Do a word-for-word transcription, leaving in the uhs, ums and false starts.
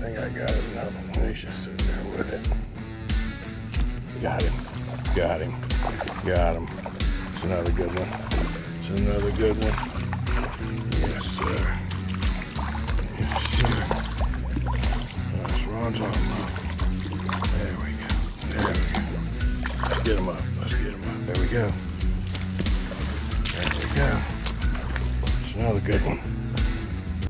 think I got another one. He's just sitting there with it. Got him. Got him. Got him. It's another good one. It's another good one. Yes, sir. Yes, sir. That's what I'm talking about. There we go. There we go. Let's get him up. Let's get him up. There we go. There we go. It's another good one.